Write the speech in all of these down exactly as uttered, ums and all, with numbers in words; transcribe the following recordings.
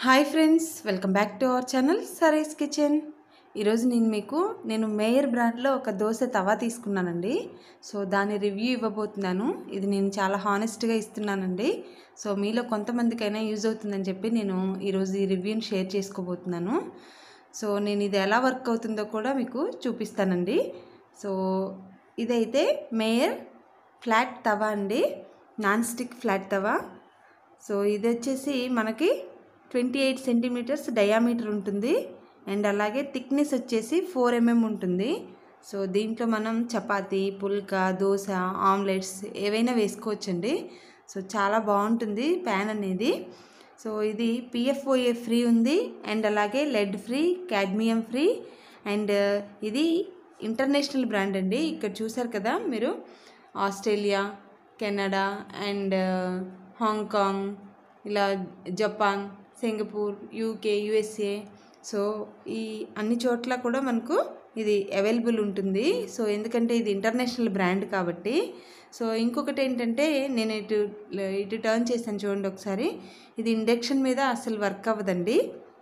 Hi friends, welcome back to our channel Sarees kitchen. ఈరోజు నేను మీకు నేను మేయర్ బ్రాండ్లో ఒక దోశ తవా తీసుకున్నానండి. సో దాని రివ్యూ ఇవ్వబోతున్నాను. ఇది నేను చాలా హానెస్ట్గా ఇస్తున్నానండి. సో మీలో కొంతమందికైనా యూజ్ అవుతుందని చెప్పి నేను ఈరోజు ఈ రివ్యూని షేర్ చేసుకోబోతున్నాను. సో నేను ఇది ఎలా వర్క్ అవుతుందో కూడా మీకు చూపిస్తానండి. సో ఇదైతే మేయర్ ఫ్లాట్ తవా అండి, non stick flat tawa. So ఇది వచ్చేసి మనకి ట్వంటీ ఎయిట్ సెంటీమీటర్స్ డయామీటర్ ఉంటుంది అండ్ అలాగే థిక్నెస్ వచ్చేసి ఫోర్ ఎంఎం ఉంటుంది. సో దీంట్లో మనం చపాతీ, పుల్కా, దోశ, ఆమ్లెట్స్ ఏవైనా వేసుకోవచ్చండి. సో చాలా బాగుంటుంది ప్యాన్ అనేది. సో ఇది పిఎఫ్ఓఏ ఫ్రీ ఉంది అండ్ అలాగే lead free, cadmium free and ఇది ఇంటర్నేషనల్ బ్రాండ్ అండి. ఇక్కడ చూసారు కదా మీరు, ఆస్ట్రేలియా, కెనడా అండ్ హాంకాంగ్, ఇలా Japan, Singapore, UK, USA, so ఈ అన్ని చోట్ల కూడా మనకు ఇది అవైలబుల్ ఉంటుంది. సో ఎందుకంటే ఇది ఇంటర్నేషనల్ బ్రాండ్ కాబట్టి. సో ఇంకొకటి ఏంటంటే, నేను ఇటు ఇటు టర్న్ చేశాను చూడండి ఒకసారి. ఇది ఇండక్షన్ మీద అసలు వర్క్ అవ్వదండి.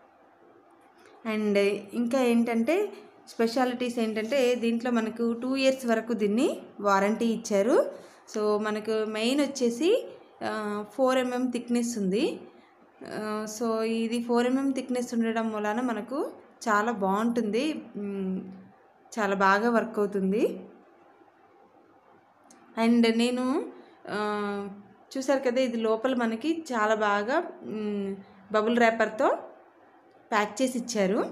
అండ్ ఇంకా ఏంటంటే స్పెషాలిటీస్ ఏంటంటే, దీంట్లో మనకు టూ ఇయర్స్ వరకు దీన్ని వారంటీ ఇచ్చారు. సో మనకు మెయిన్ వచ్చేసి ఫోర్ ఎంఎం థిక్నెస్ ఉంది. సో ఇది ఫోర్ ఎంఎం థిక్నెస్ ఉండడం వలన మనకు చాలా బాగుంటుంది, చాలా బాగా వర్క్ అవుతుంది. అండ్ నేను చూసారు కదా, ఇది లోపల మనకి చాలా బాగా బబుల్ ర్యాపర్తో ప్యాక్ చేసి ఇచ్చారు.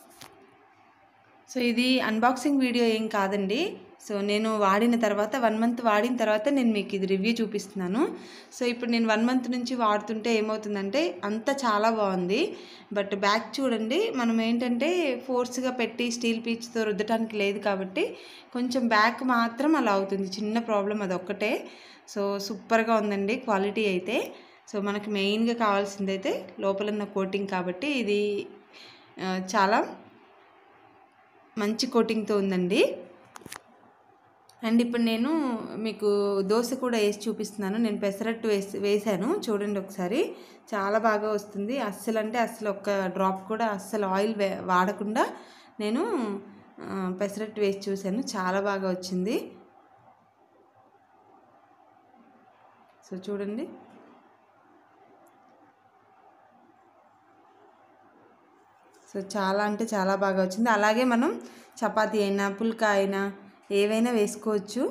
సో ఇది అన్బాక్సింగ్ వీడియో ఏం కాదండి. సో నేను వాడిన తర్వాత వన్ మంత్ వాడిన తర్వాత నేను మీకు ఇది రివ్యూ చూపిస్తున్నాను. సో ఇప్పుడు నేను వన్ మంత్ నుంచి వాడుతుంటే ఏమవుతుందంటే అంతా చాలా బాగుంది. బట్ బ్యాక్ చూడండి, మనం ఏంటంటే ఫోర్స్గా పెట్టి స్టీల్ పీచ్తో రుద్దటానికి లేదు కాబట్టి కొంచెం బ్యాక్ మాత్రం అలా అవుతుంది, చిన్న ప్రాబ్లం అదొక్కటే. సో సూపర్గా ఉందండి క్వాలిటీ అయితే. సో మనకి మెయిన్గా కావాల్సింది అయితే లోపల ఉన్న కోటింగ్ కాబట్టి ఇది చాలా మంచి కోటింగ్తో ఉందండి. అండ్ ఇప్పుడు నేను మీకు దోశ కూడా వేసి చూపిస్తున్నాను. నేను పెసరట్టు వేసి వేసాను చూడండి ఒకసారి, చాలా బాగా వస్తుంది. అస్సలు అంటే అస్సలు ఒక్క డ్రాప్ కూడా అస్సలు ఆయిల్ వే వాడకుండా నేను పెసరట్టు వేసి చూశాను, చాలా బాగా వచ్చింది. సో చూడండి, సో చాలా అంటే చాలా బాగా వచ్చింది. అలాగే మనం చపాతీ అయినా పుల్కా అయినా ఏవైనా వేసుకోవచ్చు.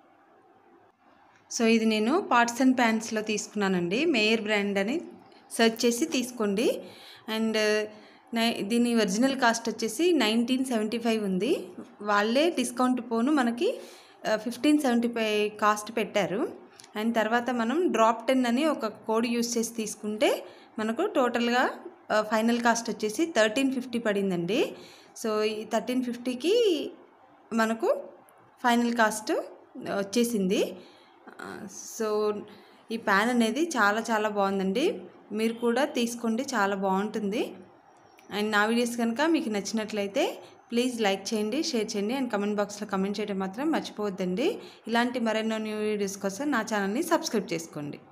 సో ఇది నేను పాట్స్ అండ్ ప్యాన్స్లో తీసుకున్నానండి. మేయర్ బ్రాండ్ అని సెర్చ్ చేసి తీసుకోండి. అండ్ నై దీని ఒరిజినల్ కాస్ట్ వచ్చేసి నైన్టీన్ సెవెంటీ ఫైవ్ ఉంది. వాళ్ళే డిస్కౌంట్ పోను మనకి ఫిఫ్టీన్ సెవెంటీ ఫైవ్ కాస్ట్ పెట్టారు. అండ్ తర్వాత మనం డ్రాప్ టెన్ అని ఒక కోడ్ యూస్ చేసి తీసుకుంటే మనకు టోటల్గా ఫైనల్ కాస్ట్ వచ్చేసి థర్టీన్ ఫిఫ్టీ పడిందండి. సో ఈ థర్టీన్ ఫిఫ్టీకి మనకు ఫైనల్ కాస్ట్ వచ్చేసింది. సో ఈ ప్యాన్ అనేది చాలా చాలా బాగుందండి, మీరు కూడా తీసుకోండి, చాలా బాగుంటుంది. అండ్ నా వీడియోస్ కనుక మీకు నచ్చినట్లయితే ప్లీజ్ లైక్ చేయండి, షేర్ చేయండి అండ్ కమెంట్ బాక్స్లో కమెంట్ చేయడం మాత్రం మర్చిపోవద్దండి. ఇలాంటి మరెన్నో న్యూ వీడియోస్ కోసం నా ఛానల్ని సబ్స్క్రైబ్ చేసుకోండి.